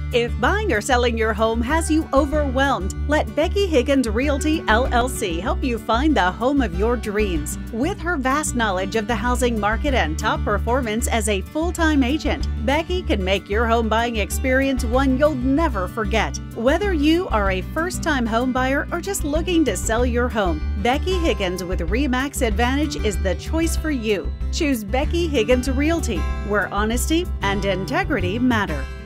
If buying or selling your home has you overwhelmed, let Becky Higgins Realty LLC help you find the home of your dreams. With her vast knowledge of the housing market and top performance as a full-time agent, Becky can make your home buying experience one you'll never forget. Whether you are a first-time home buyer or just looking to sell your home, Becky Higgins with Remax Advantage is the choice for you. Choose Becky Higgins Realty, where honesty and integrity matter.